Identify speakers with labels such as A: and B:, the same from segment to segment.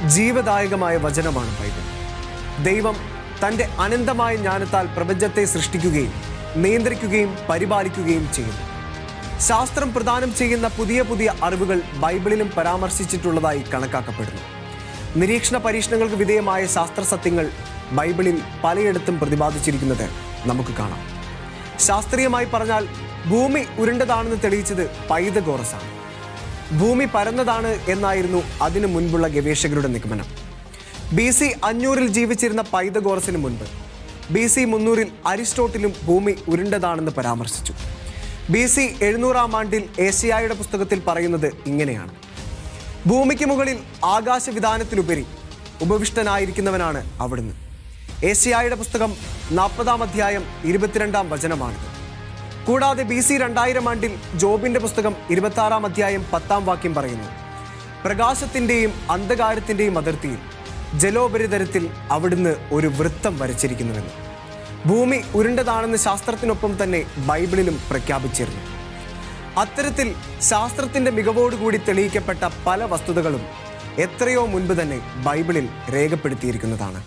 A: ജീവദായകമായ വചനമാണ് ബൈബിൾ. ദൈവം തൻ്റെ അനന്തമായ ജ്ഞാനത്താൽ പ്രപഞ്ചത്തെ സൃഷ്ടിക്കുകയും നിയന്ത്രിക്കുകയും പരിപാലിക്കുകയും ചെയ്യുന്നു. ശാസ്ത്രം പ്രദാനം ചെയ്യുന്ന പുതിയ പുതിയ അറിവുകൾ ബൈബിളിലും പരാമർശിച്ചിട്ടുള്ളതായി കണക്കാക്കപ്പെടുന്നു. നിരീക്ഷണ പരീക്ഷണങ്ങൾക്ക് വിധേയമായ ശാസ്ത്ര സത്യങ്ങൾ ബൈബിളിൽ പലയിടത്തും പ്രതിപാദിച്ചിരിക്കുന്നത് നമുക്ക് കാണാം. ശാസ്ത്രീയമായി പറഞ്ഞാൽ ഭൂമി ഉരുണ്ടതാണെന്ന് തെളിയിച്ചത് പൈതഗോറസാണ്. ഭൂമി പരന്നതാണ് എന്നായിരുന്നു അതിനു മുൻപുള്ള ഗവേഷകരുടെ നിഗമനം. BC 500 ജീവിച്ചിരുന്ന പൈതഗോറസിന് മുൻപ് BC 300 അരിസ്റ്റോട്ടിലും ഭൂമി ഉരുണ്ടതാണെന്ന് പരാമർശിച്ചു. BC 700 ഏഷ്യായുടെ പുസ്തകത്തിൽ പറയുന്നത് ഇങ്ങനെയാണ്: ഭൂമിക്ക് മുകളിൽ ആകാശവിധാനത്തിലുപരി ഉപവിഷ്ടനായിരിക്കുന്നവനാണ് അവിടുന്ന്. ഏഷ്യായുടെ പുസ്തകം 40 അധ്യായം 22 വചനമാണിത്. കൂടാതെ BC 2000 ജോബിന്റെ പുസ്തകം 26 അധ്യായം 10 വാക്യം പറയുന്നു: പ്രകാശത്തിൻ്റെയും അന്ധകാരത്തിൻ്റെയും അതിർത്തിയിൽ ജലോപരിതലത്തിൽ അവിടുന്ന് ഒരു വൃത്തം വരച്ചിരിക്കുന്നുവെന്ന്. ഭൂമി ഉരുണ്ടതാണെന്ന് ശാസ്ത്രത്തിനൊപ്പം തന്നെ ബൈബിളിലും പ്രഖ്യാപിച്ചിരുന്നു. അത്തരത്തിൽ ശാസ്ത്രത്തിൻ്റെ മികവോടുകൂടി തെളിയിക്കപ്പെട്ട പല വസ്തുതകളും എത്രയോ മുൻപ് തന്നെ ബൈബിളിൽ രേഖപ്പെടുത്തിയിരിക്കുന്നതാണ്.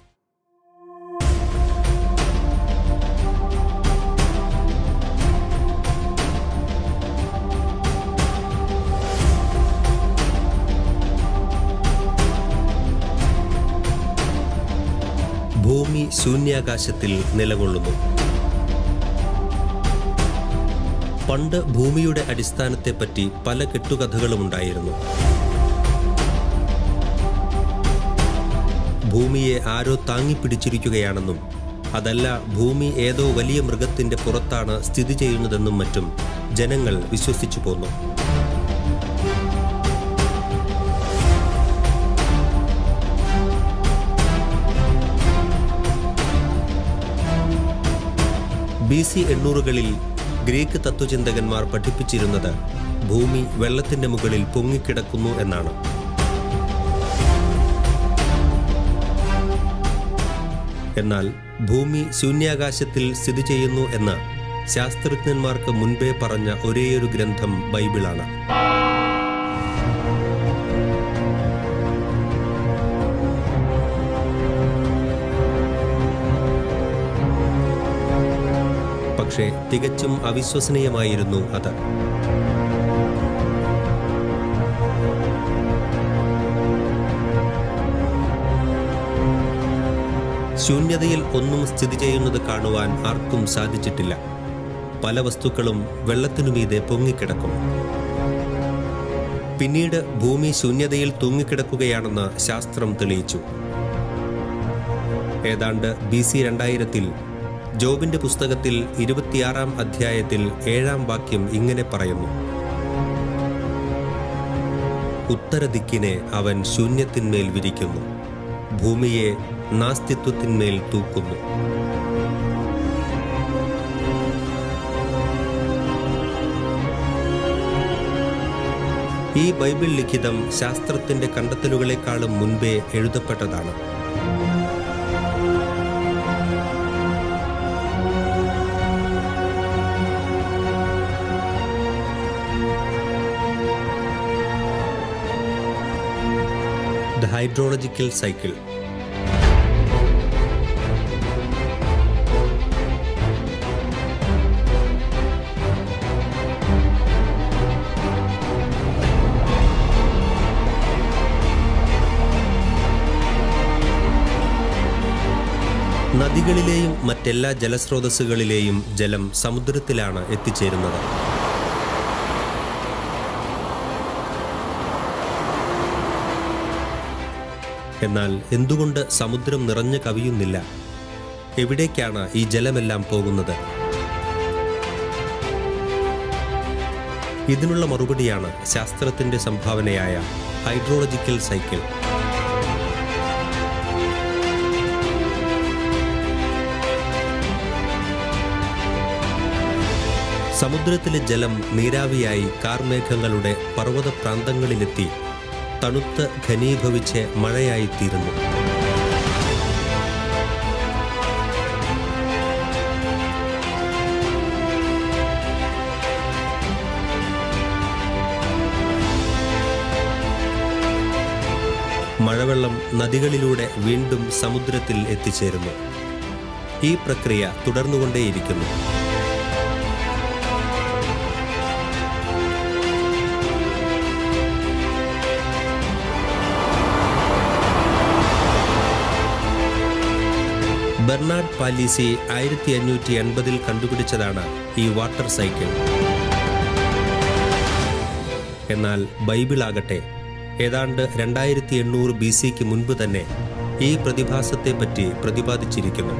B: ഭൂമി ശൂന്യാകാശത്തിൽ നിലകൊള്ളുന്നു. പണ്ട് ഭൂമിയുടെ അടിസ്ഥാനത്തെപ്പറ്റി പല കെട്ടുകഥകളുമുണ്ടായിരുന്നു. ഭൂമിയെ ആരോ താങ്ങിപ്പിടിച്ചിരിക്കുകയാണെന്നും അതല്ല ഭൂമി ഏതോ വലിയ മൃഗത്തിൻ്റെ പുറത്താണ് സ്ഥിതി ചെയ്യുന്നതെന്നും മറ്റും ജനങ്ങൾ വിശ്വസിച്ചു പോന്നു. BC 800 ഗ്രീക്ക് തത്വചിന്തകന്മാർ പഠിപ്പിച്ചിരുന്നത് ഭൂമി വെള്ളത്തിൻ്റെ മുകളിൽ പൊങ്ങിക്കിടക്കുന്നു എന്നാണ്. എന്നാൽ ഭൂമി ശൂന്യാകാശത്തിൽ സ്ഥിതി ചെയ്യുന്നു എന്ന് ശാസ്ത്രജ്ഞന്മാർക്ക് മുൻപേ പറഞ്ഞ ഒരേയൊരു ഗ്രന്ഥം ബൈബിളാണ്. പക്ഷേ തികച്ചും അവിശ്വസനീയമായിരുന്നു അത്. ശൂന്യതയിൽ ഒന്നും സ്ഥിതി ചെയ്യുന്നത് കാണുവാൻ ആർക്കും സാധിച്ചിട്ടില്ല. പല വസ്തുക്കളും വെള്ളത്തിനുമീതെ പൊങ്ങിക്കിടക്കും. പിന്നീട് ഭൂമി ശൂന്യതയിൽ തൂങ്ങിക്കിടക്കുകയാണെന്ന് ശാസ്ത്രം തെളിയിച്ചു. ഏതാണ്ട് BC 2000 ജോബിന്റെ പുസ്തകത്തിൽ 26 അധ്യായത്തിൽ 7 വാക്യം ഇങ്ങനെ പറയുന്നു: ഉത്തരദിക്കിനെ അവൻ ശൂന്യത്തിന്മേൽ വിരിക്കുന്നു, ഭൂമിയെ നാസ്തിത്വത്തിന്മേൽ തൂക്കുന്നു. ഈ ബൈബിൾ ലിഖിതം ശാസ്ത്രത്തിന്റെ കണ്ടെത്തലുകളെക്കാളും മുൻപേ എഴുതപ്പെട്ടതാണ്. The hydrological cycle. നദികളിലെയും മറ്റെല്ലാ ജലസ്രോതസ്സുകളിലെയും ജലം സമുദ്രത്തിലാണ് എത്തിച്ചേരുന്നത്. എന്നാൽ എന്തുകൊണ്ട് സമുദ്രം നിറഞ്ഞു കവിയുന്നില്ല? എവിടേക്കാണ് ഈ ജലമെല്ലാം പോകുന്നത്? ഇതിനുള്ള മറുപടിയാണ് ശാസ്ത്രത്തിന്റെ സംഭാവനയായ ഹൈഡ്രോളജിക്കൽ സൈക്കിൾ. സമുദ്രത്തിലെ ജലം നീരാവിയായി കാർമേഘങ്ങളുടെ പർവ്വത പ്രാന്തങ്ങളിലെത്തി തണുത്ത് ഘനീഭവിച്ച് മഴയായിത്തീരുന്നു. മഴവെള്ളം നദികളിലൂടെ വീണ്ടും സമുദ്രത്തിൽ എത്തിച്ചേരുന്നു. ഈ പ്രക്രിയ തുടർന്നുകൊണ്ടേയിരിക്കുന്നു. ബെർണാഡ് പാലീസി 1580 കണ്ടുപിടിച്ചതാണ് ഈ വാട്ടർ സൈക്കിൾ. എന്നാൽ ബൈബിളാകട്ടെ ഏതാണ്ട് 2800 BC മുൻപ് തന്നെ ഈ പ്രതിഭാസത്തെപ്പറ്റി പ്രതിപാദിച്ചിരിക്കുന്നു.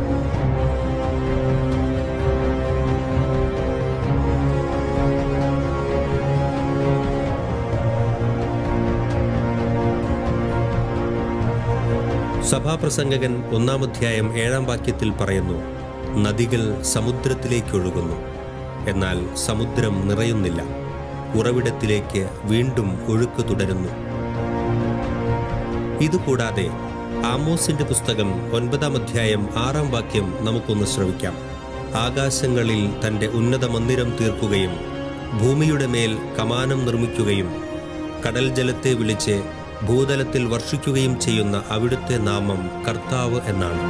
B: സഭാപ്രസംഗകൻ 1-ാം അധ്യായം 7-ാം വാക്യത്തിൽ പറയുന്നു, നദികൾ സമുദ്രത്തിലേക്കൊഴുകുന്നു, എന്നാൽ സമുദ്രം നിറയുന്നില്ല, ഉറവിടത്തിലേക്ക് വീണ്ടും ഒഴുക്ക് തുടരുന്നു. ഇതുകൂടാതെ ആമോസിന്റെ പുസ്തകം 9-ാം അധ്യായം 6-ാം വാക്യം നമുക്കൊന്ന് ശ്രവിക്കാം. ആകാശങ്ങളിൽ തൻ്റെ ഉന്നത മന്ദിരം തീർക്കുകയും ഭൂമിയുടെ മേൽ കമാനം നിർമ്മിക്കുകയും കടൽ ജലത്തെ വിളിച്ച് ഭൂതലത്തിൽ വർഷിക്കുകയും ചെയ്യുന്ന അവിടുത്തെ നാമം കർത്താവ് എന്നാണ്.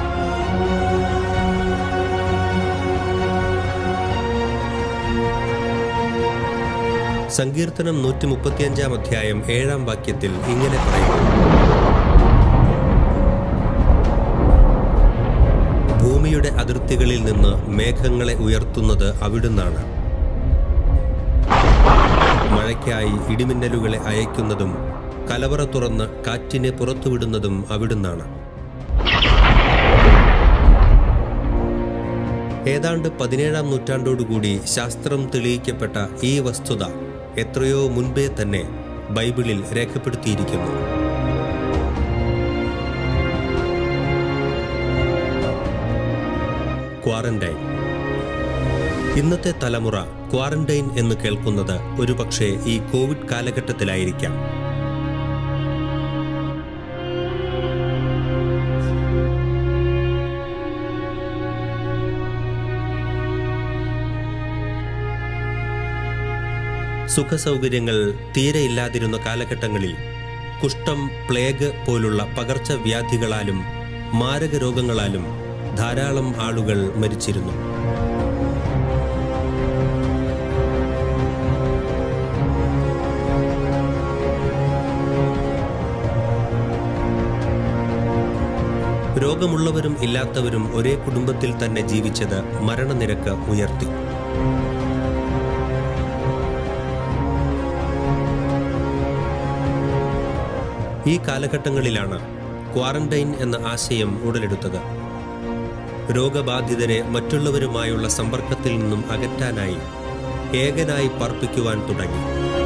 B: സങ്കീർത്തനം 135-ാം അധ്യായം 7-ാം വാക്യത്തിൽ ഇങ്ങനെ പറയുന്നു, ഭൂമിയുടെ അതിർത്തികളിൽ നിന്ന് മേഘങ്ങളെ ഉയർത്തുന്നത് അവിടുന്നാണ്, മഴയ്ക്കായി ഇടിമിന്നലുകളെ അയക്കുന്നതും കലവറ തുറന്ന് കാറ്റിനെ പുറത്തുവിടുന്നതും അവിടുന്നാണ്. ഏതാണ്ട് 17-ാം നൂറ്റാണ്ടോടുകൂടി ശാസ്ത്രം തെളിയിക്കപ്പെട്ട ഈ വസ്തുത എത്രയോ മുൻപേ തന്നെ ബൈബിളിൽ രേഖപ്പെടുത്തിയിരിക്കുന്നു. ക്വാറന്റൈൻ. ഇന്നത്തെ തലമുറ ക്വാറന്റൈൻ എന്ന് കേൾക്കുന്നത് ഒരുപക്ഷെ ഈ കോവിഡ് കാലഘട്ടത്തിലായിരിക്കാം. സുഖസൗകര്യങ്ങൾ തീരെ ഇല്ലാതിരുന്ന കാലഘട്ടങ്ങളിൽ കുഷ്ഠം, പ്ലേഗ് പോലുള്ള പകർച്ചവ്യാധികളാലും മാരക രോഗങ്ങളാലും ധാരാളം ആളുകൾ മരിച്ചിരുന്നു. രോഗമുള്ളവരും ഇല്ലാത്തവരും ഒരേ കുടുംബത്തിൽ തന്നെ ജീവിച്ചത് മരണനിരക്ക് ഉയർത്തി. ഈ കാലഘട്ടങ്ങളിലാണ് ക്വാറന്റൈൻ എന്ന ആശയം ഉടലെടുത്തത്. രോഗബാധിതരെ മറ്റുള്ളവരുമായുള്ള സമ്പർക്കത്തിൽ നിന്നും അകറ്റാനായി ഏകനായി പാർപ്പിക്കുവാൻ തുടങ്ങി.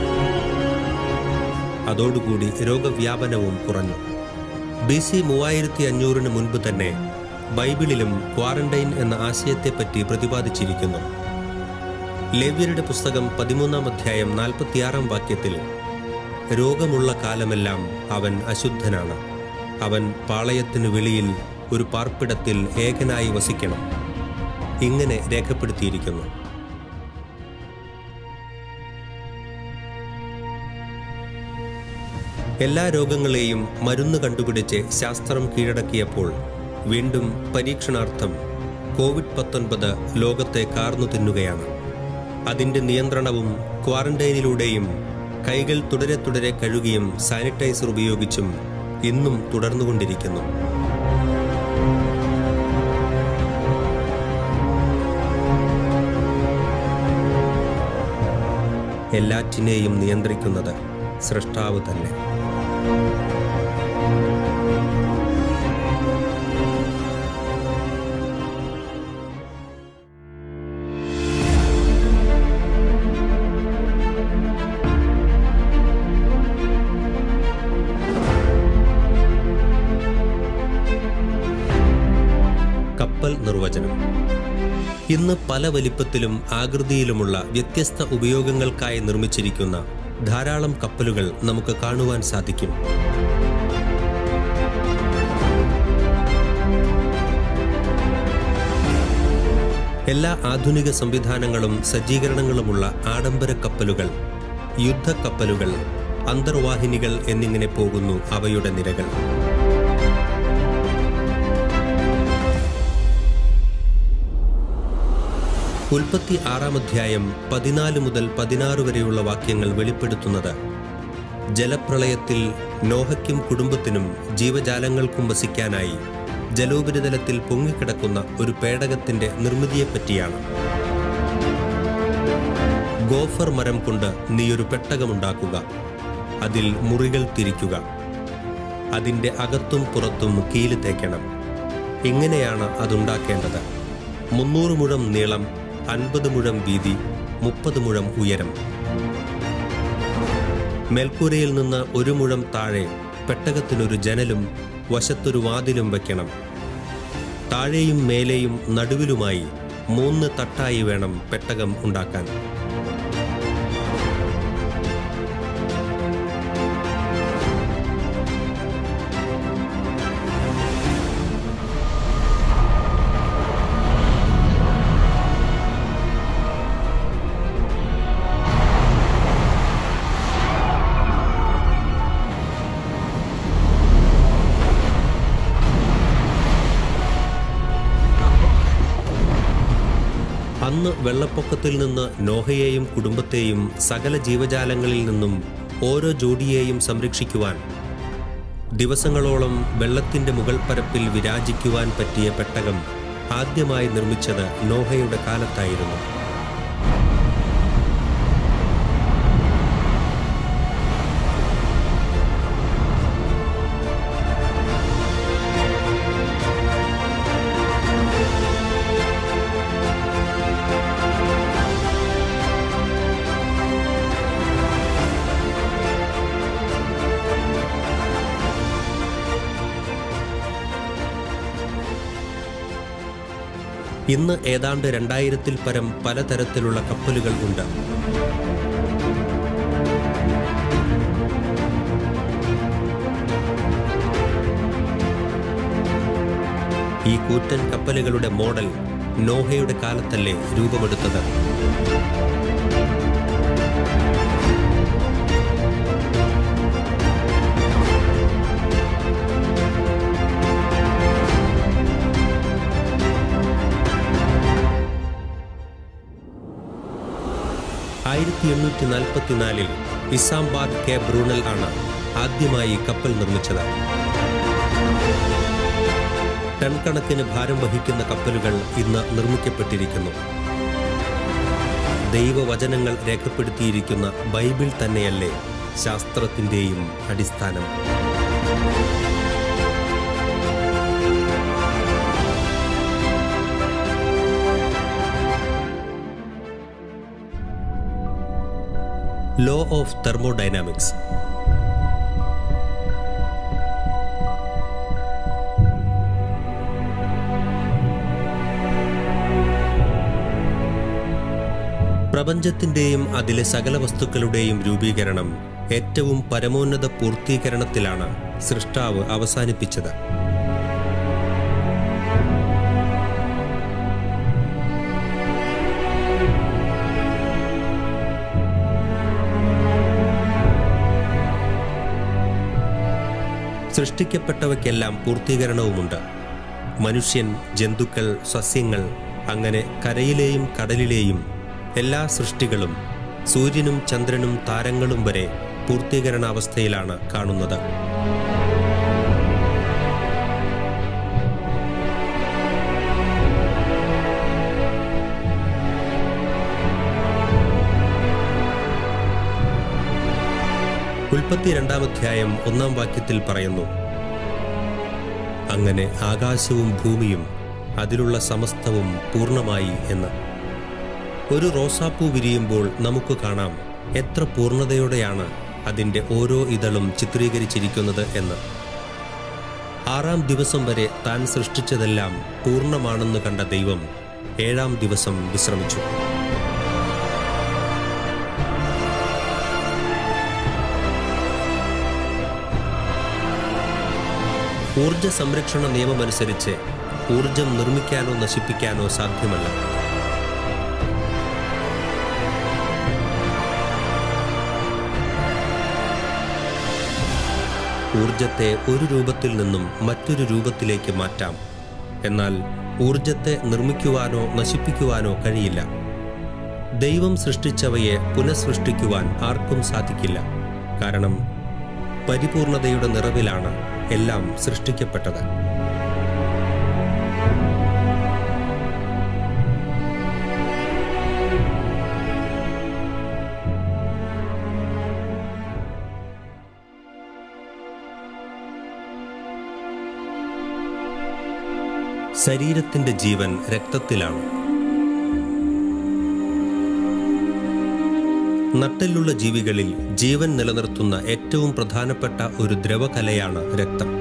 B: അതോടുകൂടി രോഗവ്യാപനവും കുറഞ്ഞു. BC 3500 മുൻപ് തന്നെ ബൈബിളിലും ക്വാറന്റൈൻ എന്ന ആശയത്തെപ്പറ്റി പ്രതിപാദിച്ചിരിക്കുന്നു. ലേവ്യരുടെ പുസ്തകം 13-ാം അധ്യായം 46-ാം വാക്യത്തിൽ, രോഗമുള്ള കാലമെല്ലാം അവൻ അശുദ്ധനാണ്, അവൻ പാളയത്തിനു വെളിയിൽ ഒരു പാർപ്പിടത്തിൽ ഏകനായി വസിക്കണം, ഇങ്ങനെ രേഖപ്പെടുത്തിയിരിക്കുന്നു. എല്ലാ രോഗങ്ങളെയും മരുന്ന് കണ്ടുപിടിച്ച് ശാസ്ത്രം കീഴടക്കിയപ്പോൾ വീണ്ടും പരീക്ഷണാർത്ഥം COVID-19 ലോകത്തെ കാർന്നു തിന്നുകയാണ്. അതിൻ്റെ നിയന്ത്രണവും ക്വാറന്റൈനിലൂടെയും കൈകൾ തുടരെ കഴുകിയും സാനിറ്റൈസർ ഉപയോഗിച്ചും ഇന്നും തുടർന്നുകൊണ്ടിരിക്കുന്നു. എല്ലാറ്റിനെയും നിയന്ത്രിക്കുന്നത് സൃഷ്ടാവ് തന്നെ. കപ്പൽ നിർവചനം. ഇന്ന് പല വലിപ്പത്തിലും ആകൃതിയിലുമുള്ള വ്യത്യസ്ത ഉപയോഗങ്ങൾക്കായി നിർമ്മിച്ചിരിക്കുന്ന ധാരാളം കപ്പലുകൾ നമുക്ക് കാണുവാൻ സാധിക്കും. എല്ലാ ആധുനിക സംവിധാനങ്ങളും സജ്ജീകരണങ്ങളുമുള്ള ആഡംബര കപ്പലുകൾ, യുദ്ധക്കപ്പലുകൾ, അന്തർവാഹിനികൾ എന്നിങ്ങനെ പോകുന്നു അവയുടെ നിരകൾ. ഉൽപ്പത്തി 6-ാം അധ്യായം 14 മുതൽ 16 വരെയുള്ള വാക്യങ്ങൾ വെളിപ്പെടുത്തുന്നത് ജലപ്രളയത്തിൽ നോഹയ്ക്കും കുടുംബത്തിനും ജീവജാലങ്ങൾക്കും വസിക്കാനായി ജലോപരിതലത്തിൽ പൊങ്ങിക്കിടക്കുന്ന ഒരു പേടകത്തിന്റെ നിർമ്മിതിയെപ്പറ്റിയാണ്. ഗോഫർ മരം കൊണ്ട് നീയൊരു പെട്ടകമുണ്ടാക്കുക, അതിൽ മുറികൾ തിരിക്കുക, അതിൻ്റെ അകത്തും പുറത്തും കീല് തേക്കണം. ഇങ്ങനെയാണ് അതുണ്ടാക്കേണ്ടത്: 300 മുഴം നീളം, 50 മുഴം വീതി, 30 മുഴം ഉയരം. മേൽക്കൂരയിൽ നിന്ന് 1 മുഴം താഴെ പെട്ടകത്തിനൊരു ജനലും വശത്തൊരു വാതിലും വയ്ക്കണം. താഴെയും മേലെയും നടുവിലുമായി 3 തട്ടായി വേണം പെട്ടകം ഉണ്ടാക്കാൻ. അന്ന് വെള്ളപ്പൊക്കത്തിൽ നിന്ന് നോഹയെയും കുടുംബത്തെയും സകല ജീവജാലങ്ങളിൽ നിന്നും ഓരോ ജോഡിയെയും സംരക്ഷിക്കുവാൻ ദിവസങ്ങളോളം വെള്ളത്തിൻ്റെ മുകൾ പരപ്പിൽ വിരാജിക്കുവാൻ പറ്റിയ പെട്ടകം ആദ്യമായി നിർമ്മിച്ചത് നോഹയുടെ കാലത്തായിരുന്നു. ഇന്ന് ഏതാണ്ട് 2000-ൽ പരം പലതരത്തിലുള്ള കപ്പലുകൾ ഉണ്ട്. ഈ കൂറ്റൻ കപ്പലുകളുടെ മോഡൽ നോഹയുടെ കാലത്തല്ലേ രൂപമെടുത്തത്? ൽ ഇസാംബാദ് കെ ബ്രൂണൽ ആണ് ആദ്യമായി കപ്പൽ നിർമ്മിച്ചത്. ടൺ കണക്കിന് ഭാരം വഹിക്കുന്ന കപ്പലുകൾ ഇന്ന് നിർമ്മിക്കപ്പെട്ടിരിക്കുന്നു. ദൈവവചനങ്ങൾ രേഖപ്പെടുത്തിയിരിക്കുന്ന ബൈബിൾ തന്നെയല്ലേ ശാസ്ത്രത്തിൻ്റെയും അടിസ്ഥാനം? Law of thermodynamics. പ്രപഞ്ചത്തിൻ്റെയും അതിലെ സകല വസ്തുക്കളുടെയും രൂപീകരണം ഏറ്റവും പരമോന്നത പൂർത്തീകരണത്തിലാണ് സൃഷ്ടാവ് അവസാനിപ്പിച്ചത്. സൃഷ്ടിക്കപ്പെട്ടവയ്ക്കെല്ലാം പൂർത്തീകരണവുമുണ്ട്. മനുഷ്യൻ, ജന്തുക്കൾ, സസ്യങ്ങൾ, അങ്ങനെ കരയിലെയും കടലിലെയും എല്ലാ സൃഷ്ടികളും സൂര്യനും ചന്ദ്രനും താരങ്ങളും വരെ പൂർത്തീകരണാവസ്ഥയിലാണ് കാണുന്നത്. ഉൽപ്പത്തി 2-ാം അധ്യായം 1-ാം വാക്യത്തിൽ പറയുന്നു: അങ്ങനെ ആകാശവും ഭൂമിയും അതിലുള്ള സമസ്തവും പൂർണ്ണമായി എന്ന്. ഒരു റോസാപ്പൂ വിരിയുമ്പോൾ നമുക്ക് കാണാം എത്ര പൂർണ്ണതയോടെയാണ് അതിൻ്റെ ഓരോ ഇതളും ചിത്രീകരിച്ചിരിക്കുന്നത് എന്ന്. 6-ാം ദിവസം വരെ താൻ സൃഷ്ടിച്ചതെല്ലാം പൂർണ്ണമാണെന്ന് കണ്ട ദൈവം 7-ാം ദിവസം വിശ്രമിച്ചു. ഊർജ സംരക്ഷണ നിയമമനുസരിച്ച് ഊർജം നിർമ്മിക്കാനോ നശിപ്പിക്കാനോ സാധ്യമല്ല. ഊർജത്തെ ഒരു രൂപത്തിൽ നിന്നും മറ്റൊരു രൂപത്തിലേക്ക് മാറ്റാം. എന്നാൽ ഊർജത്തെ നിർമ്മിക്കുവാനോ നശിപ്പിക്കുവാനോ കഴിയില്ല. ദൈവം സൃഷ്ടിച്ചവയെ പുനഃസൃഷ്ടിക്കുവാൻ ആർക്കും സാധിക്കില്ല. കാരണം പരിപൂർണതയുടെ നിറവിലാണ് എല്ലാം സൃഷ്ടിക്കപ്പെട്ടത്. ശരീരത്തിന്റെ ജീവൻ രക്തത്തിലാണ്. നട്ടെല്ലുള്ള ജീവികളിൽ ജീവൻ നിലനിർത്തുന്ന ഏറ്റവും പ്രധാനപ്പെട്ട ഒരു ദ്രവകലയാണ് രക്തം.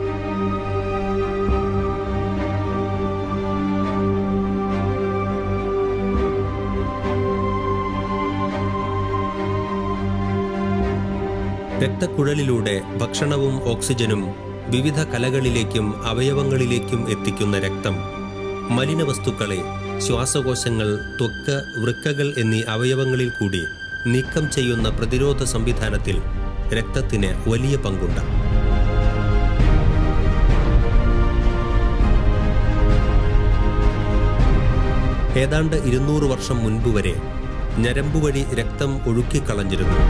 B: രക്തക്കുഴലിലൂടെ ഭക്ഷണവും ഓക്സിജനും വിവിധ കലകളിലേക്കും അവയവങ്ങളിലേക്കും എത്തിക്കുന്ന രക്തം മലിനവസ്തുക്കളെ ശ്വാസകോശങ്ങൾ, ത്വക്ക്, വൃക്കകൾ എന്നീ അവയവങ്ങളിൽ കൂടി നീക്കം ചെയ്യുന്ന പ്രതിരോധ സംവിധാനത്തിൽ രക്തത്തിന് വലിയ പങ്കുണ്ട്. ഏതാണ്ട് 200 വർഷം മുൻപ് വരെ ഞരമ്പുവഴി രക്തം ഒഴുക്കിക്കളഞ്ഞിരുന്നു.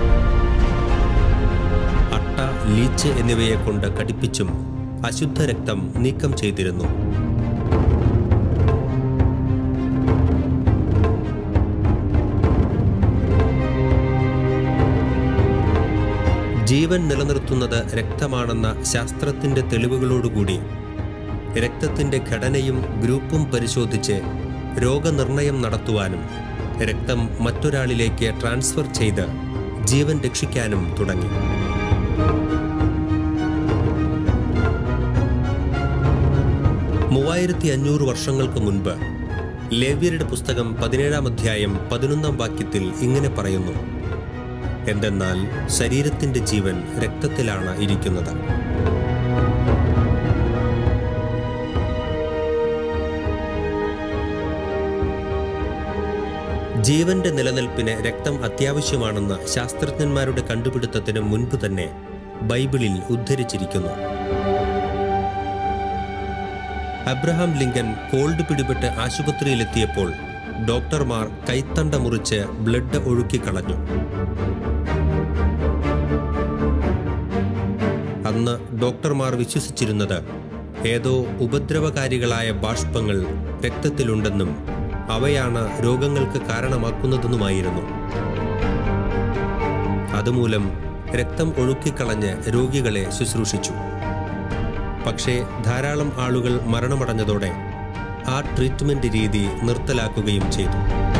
B: അട്ട, ലീച്ച് എന്നിവയെ കൊണ്ട് കടിപ്പിച്ചും അശുദ്ധ രക്തം നീക്കം ചെയ്തിരുന്നു. ജീവൻ നിലനിർത്തുന്നത് രക്തമാണെന്ന ശാസ്ത്രത്തിന്റെ തെളിവുകളോടുകൂടി രക്തത്തിന്റെ ഘടനയും ഗ്രൂപ്പും പരിശോധിച്ച് രോഗനിർണയം നടത്തുവാനും രക്തം മറ്റൊരാളിലേക്ക് ട്രാൻസ്ഫർ ചെയ്ത് ജീവൻ രക്ഷിക്കാനും തുടങ്ങി. മൂവായിരത്തി വർഷങ്ങൾക്ക് മുൻപ് ലേവ്യരുടെ പുസ്തകം 17-ാം അധ്യായം 11-ാം വാക്യത്തിൽ ഇങ്ങനെ പറയുന്നു: എന്തെന്നാൽ ശരീരത്തിന്റെ ജീവൻ രക്തത്തിലാണ് ഇരിക്കുന്നത്. ജീവന്റെ നിലനിൽപ്പിന് രക്തം അത്യാവശ്യമാണെന്ന് ശാസ്ത്രജ്ഞന്മാരുടെ കണ്ടുപിടുത്തത്തിന് മുൻപ് തന്നെ ബൈബിളിൽ ഉദ്ധരിച്ചിരിക്കുന്നു. അബ്രഹാം ലിങ്കൻ കോൾഡ് പിടിപെട്ട് ആശുപത്രിയിലെത്തിയപ്പോൾ ഡോക്ടർമാർ കൈത്തണ്ട മുറിച്ച് ബ്ലഡ് ഒഴുക്കിക്കളഞ്ഞു. അന്ന് ഡോക്ടർമാർ വിശ്വസിച്ചിരുന്നത് ഏതോ ഉപദ്രവകാരികളായ ബാഷ്പങ്ങൾ രക്തത്തിലുണ്ടെന്നും അവയാണ് രോഗങ്ങൾക്ക് കാരണമാക്കുന്നതെന്നുമായിരുന്നു. അതുമൂലം രക്തം ഒഴുക്കിക്കളഞ്ഞ് രോഗികളെ ശുശ്രൂഷിച്ചു. പക്ഷേ ധാരാളം ആളുകൾ മരണമടഞ്ഞതോടെ ആ ട്രീറ്റ്മെന്റ് രീതി നിർത്തലാക്കുകയും ചെയ്തു.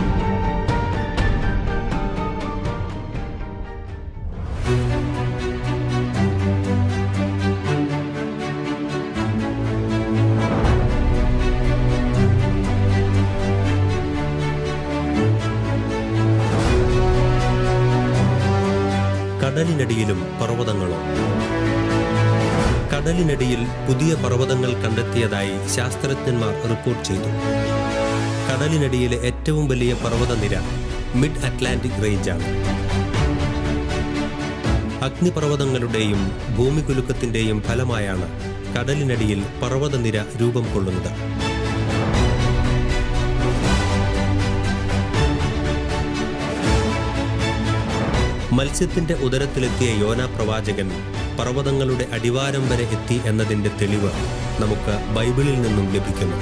B: കടലിനടിയിലും പർവ്വതങ്ങളും. കടലിനടിയിൽ പുതിയ പർവ്വതങ്ങൾ കണ്ടെത്തിയതായി ശാസ്ത്രജ്ഞന്മാർ റിപ്പോർട്ട് ചെയ്തു. കടലിനടിയിലെ ഏറ്റവും വലിയ പർവ്വതനിര മിഡ് അറ്റ്ലാന്റിക് റേഞ്ചാണ്. അഗ്നിപർവ്വതങ്ങളുടെയും ഭൂമികുലുക്കത്തിന്റെയും ഫലമായാണ് കടലിനടിയിൽ പർവ്വതനിര രൂപം കൊള്ളുന്നത്. മത്സ്യത്തിന്റെ ഉദരത്തിലെത്തിയ യോനാ പ്രവാചകൻ പർവ്വതങ്ങളുടെ അടിവാരം വരെ എത്തി എന്നതിന്റെ തെളിവ് നമുക്ക് ബൈബിളിൽ നിന്നും ലഭിക്കുന്നു.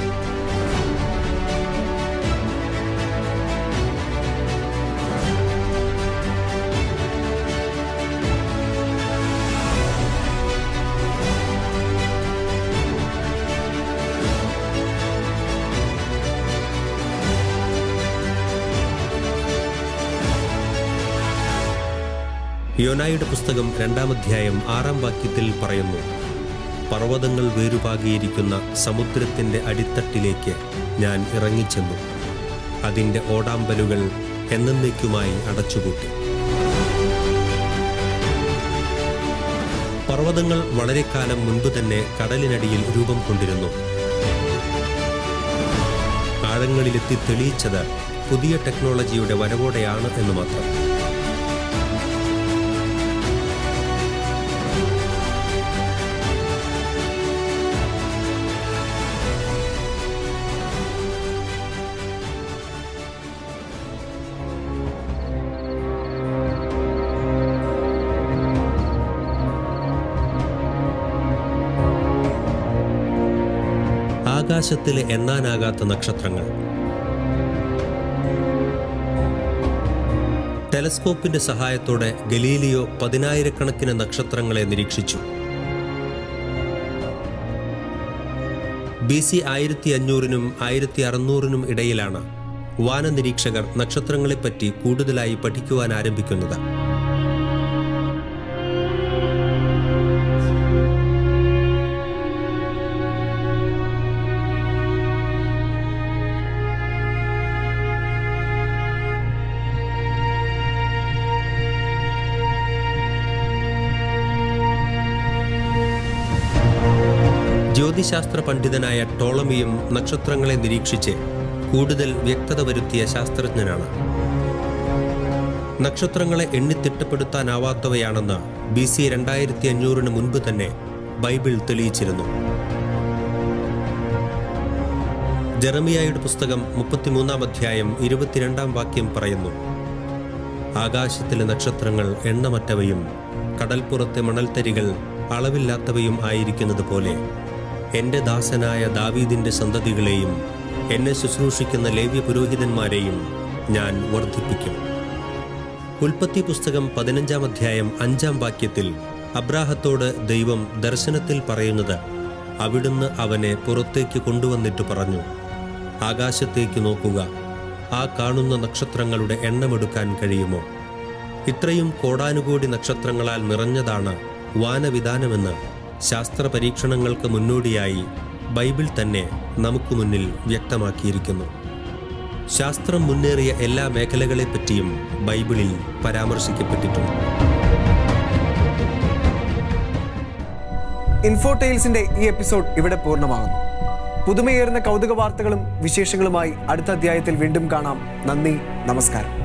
B: യോനായുടെ പുസ്തകം 2-ാം അധ്യായം 6-ാം വാക്യത്തിൽ പറയുന്നു: പർവ്വതങ്ങൾ വേരുപാകിയിരിക്കുന്ന സമുദ്രത്തിന്റെ അടിത്തട്ടിലേക്ക് ഞാൻ ഇറങ്ങിച്ചെന്നു, അതിൻ്റെ ഓടാമ്പലുകൾ എന്നേക്കുമായി അടച്ചുപൂട്ടി. പർവ്വതങ്ങൾ വളരെ കാലം മുൻപ് തന്നെ കടലിനടിയിൽ രൂപം കൊണ്ടിരുന്നു. ആഴങ്ങളിലെത്തി തെളിയിച്ചത് പുതിയ ടെക്നോളജിയുടെ വരവോടെയാണ് എന്ന് മാത്രം. ആകാശത്തിലെ എണ്ണാനാകാത്ത നക്ഷത്രങ്ങൾ. ടെലസ്കോപ്പിന്റെ സഹായത്തോടെ ഗലീലിയോ 10,000-കണക്കിന് നക്ഷത്രങ്ങളെ നിരീക്ഷിച്ചു. BC 1500-നും 1600-നും ഇടയിലാണ് വാനനിരീക്ഷകർ നക്ഷത്രങ്ങളെപ്പറ്റി കൂടുതലായി പഠിക്കുവാൻ ആരംഭിക്കുന്നത്. ജ്യോതിശാസ്ത്ര പണ്ഡിതനായ ടോളമിയും നക്ഷത്രങ്ങളെ നിരീക്ഷിച്ച് കൂടുതൽ വ്യക്തത വരുത്തിയ ശാസ്ത്രജ്ഞനാണ്. നക്ഷത്രങ്ങളെ എണ്ണിത്തിട്ടപ്പെടുത്താനാവാത്തവയാണെന്ന് BC 2500-ന് മുൻപ് തന്നെ ബൈബിൾ തെളിയിച്ചിരുന്നു. ജെറമിയായുടെ പുസ്തകം 33-ാം അധ്യായം 22-ാം വാക്യം പറയുന്നു, ആകാശത്തിലെ നക്ഷത്രങ്ങൾ എണ്ണമറ്റവയും കടൽപ്പുറത്തെ മണൽത്തരികൾ അളവില്ലാത്തവയും ആയിരിക്കുന്നത് പോലെ എൻ്റെ ദാസനായ ദാവീദിൻ്റെ സന്തതികളെയും എന്നെ ശുശ്രൂഷിക്കുന്ന ലേവ്യ പുരോഹിതന്മാരെയും ഞാൻ വർദ്ധിപ്പിക്കും. ഉൽപ്പത്തി പുസ്തകം 15-ാം അധ്യായം 5-ാം വാക്യത്തിൽ അബ്രാഹത്തോട് ദൈവം ദർശനത്തിൽ പറയുന്നത്, അവിടുന്ന് അവനെ പുറത്തേക്ക് കൊണ്ടുവന്നിട്ട് പറഞ്ഞു, ആകാശത്തേക്ക് നോക്കുക, ആ കാണുന്ന നക്ഷത്രങ്ങളുടെ എണ്ണമെടുക്കാൻ കഴിയുമോ? ഇത്രയും കോടാനുകോടി നക്ഷത്രങ്ങളാൽ നിറഞ്ഞതാണ് വാനവിധാനമെന്ന് ശാസ്ത്ര പരീക്ഷണങ്ങൾക്ക് മുന്നോടിയായി ബൈബിൾ തന്നെ നമുക്ക് മുന്നിൽ വ്യക്തമാക്കിയിരിക്കുന്നു. ശാസ്ത്രം മുന്നേറിയ എല്ലാ മേഖലകളെപ്പറ്റിയും ബൈബിളിൽ പരാമർശിക്കപ്പെട്ടിട്ടുണ്ട്.
A: ഇൻഫോടെയിൽസിന്റെ ഈ എപ്പിസോഡ് ഇവിടെ പൂർണ്ണമാകുന്നു. പുതുമയേറുന്ന കൗതുക വാർത്തകളും വിശേഷങ്ങളുമായി അടുത്ത അധ്യായത്തിൽ വീണ്ടും കാണാം. നന്ദി, നമസ്കാരം.